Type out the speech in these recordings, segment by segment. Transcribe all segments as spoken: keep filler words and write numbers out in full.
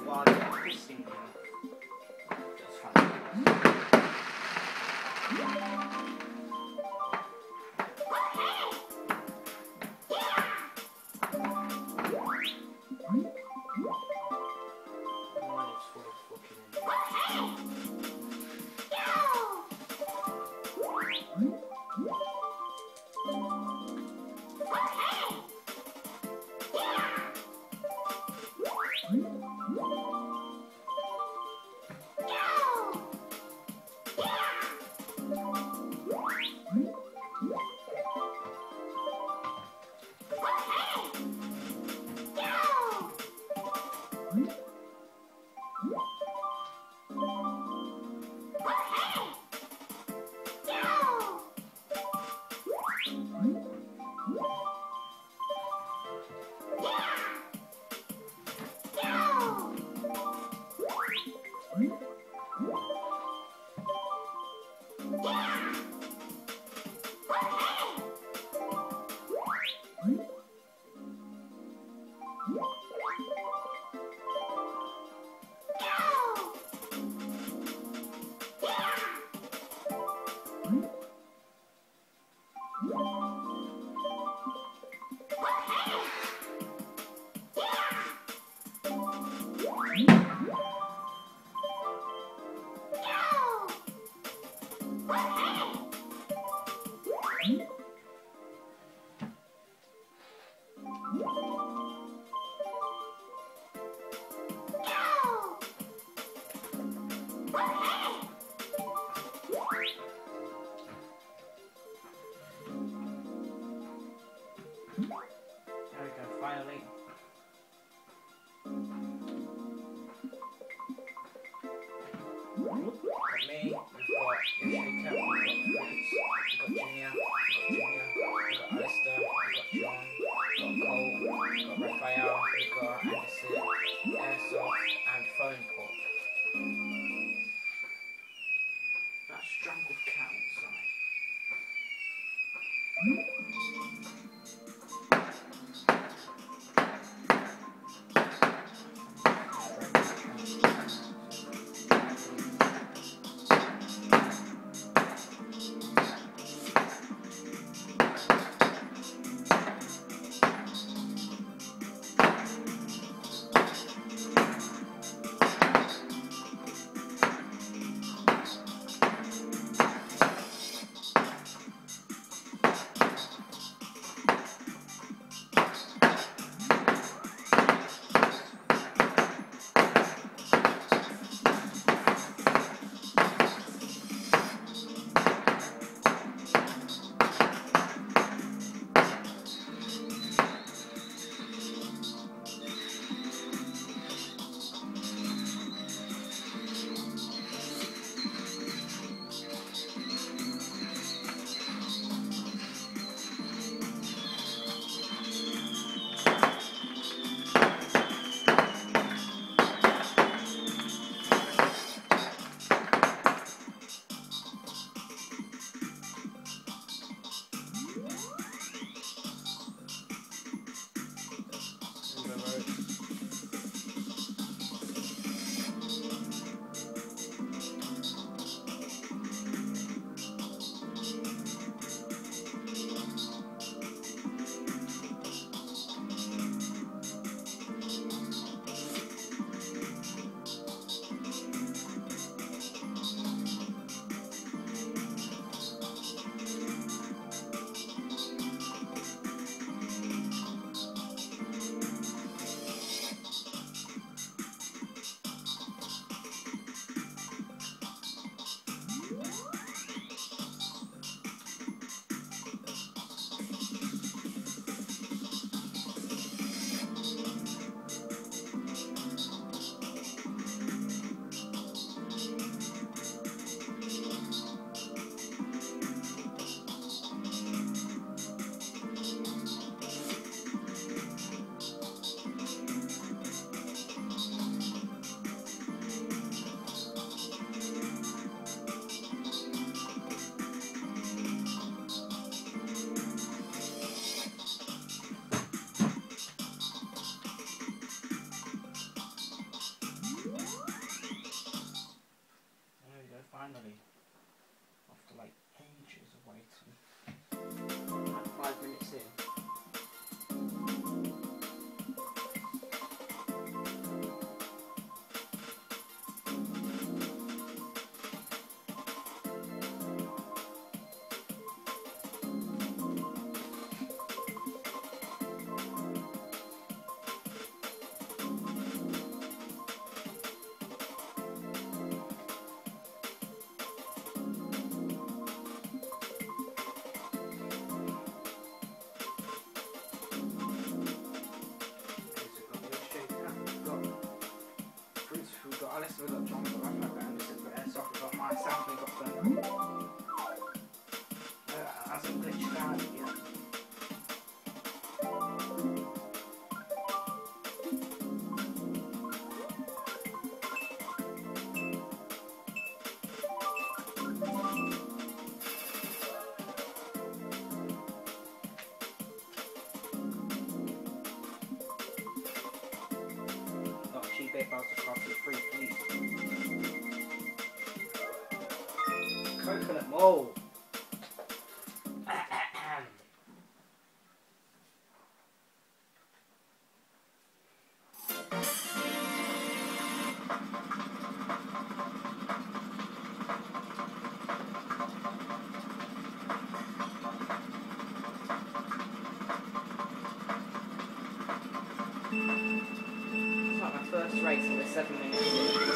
while I get this thing here. That's fine. There we go, finally. Got me, we've got Yoshika, we've got Fritz, we've got Junior, we've got Junior, we've got Alistair, we've got John, we've got Cole, we've got Raphael, we've got Anderson, Airsoft, and Phone Pop. That strangled cat outside. got Alistair, we've got John, we've got Rafa, and we've got Airsoft, we've got myself, we've got Fern. Uh, hasn't glitched out yet. Not cheap eight bars across the free, please. Coconut mole. It's like my first race in the seven minutes.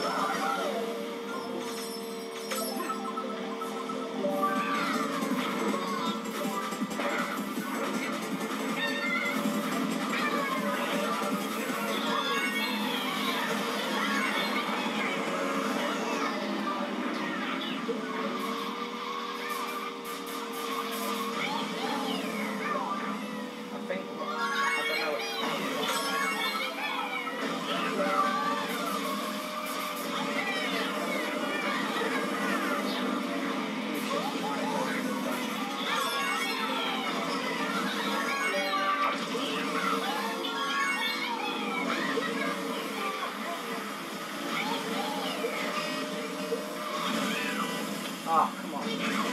Ah, come on.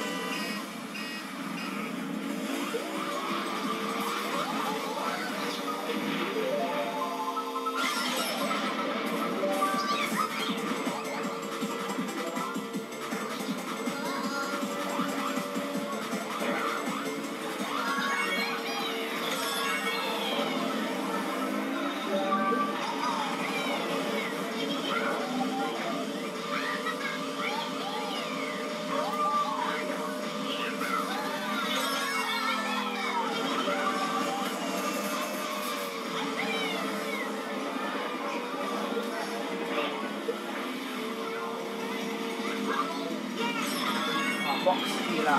Box healer.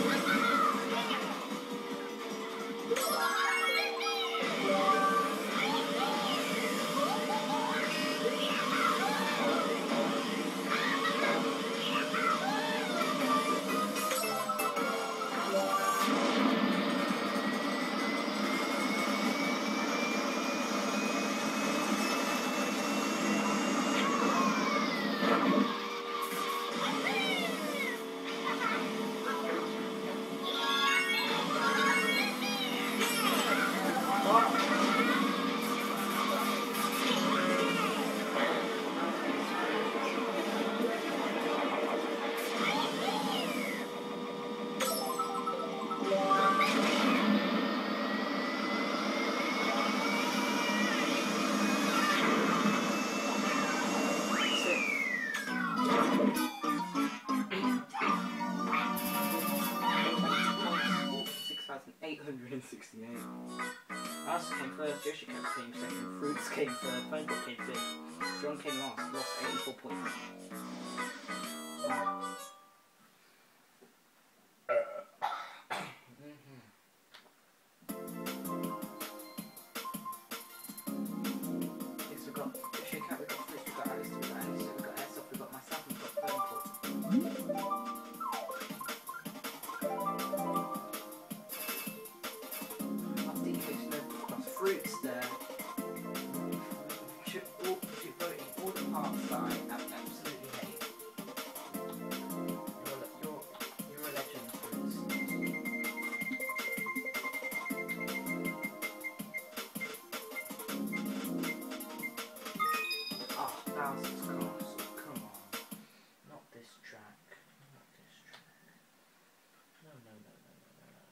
eight hundred sixty-eight. Alistair came first, Joshi came second, Fruits came third, Phone Book came fifth, John came last, lost eighty-four points. Wow. Yes, we've got Joshi Cat, we've got Fruits, we've got Alistair, we've got Anderson, we've got Airsoft, we've got myself, we've got Phone Book. Fruits there. Should all should vote in all the parts that I absolutely hate. You're, you're, you're a legend, Fruits. Oh, thousands Castle, come on. Not this track. Not this track. No, no, no, no, no, no, no.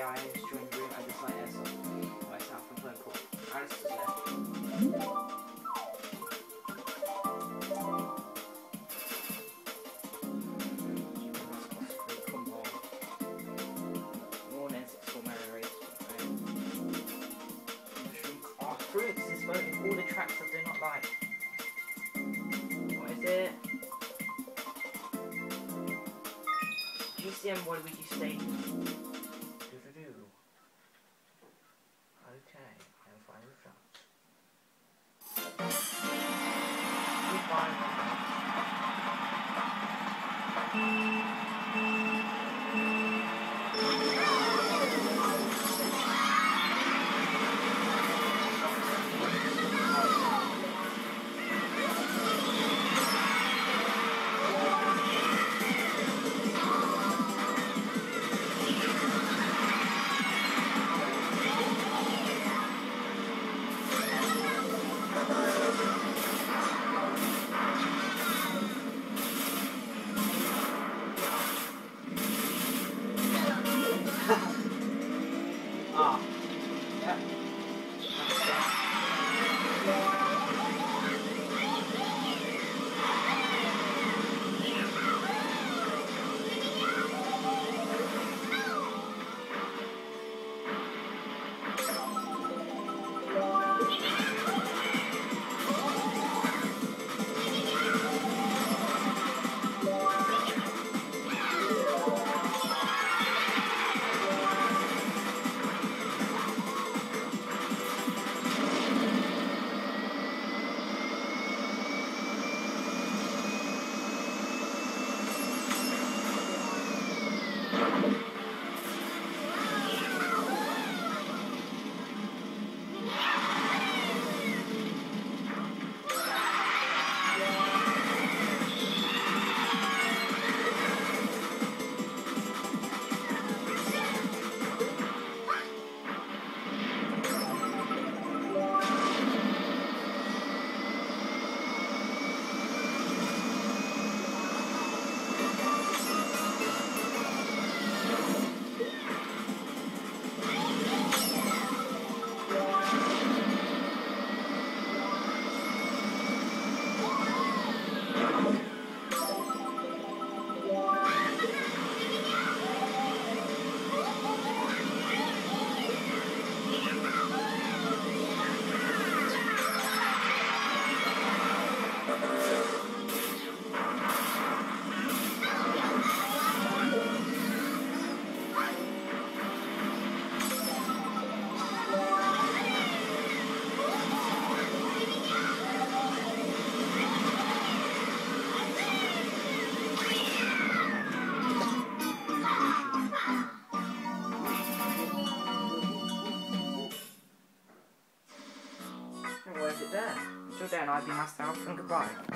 yeah, I just joined the room. I just like airsoft. Myself from phone call. Alistair's left. Oh, Fruits is voting all the tracks I do not like. What is it? G C M Waluigi Stadium. Doo-doo-doo. Okay, I'm fine with that. Goodbye, my Ah, yeah. Where's it there? Until then, I've been myself and goodbye.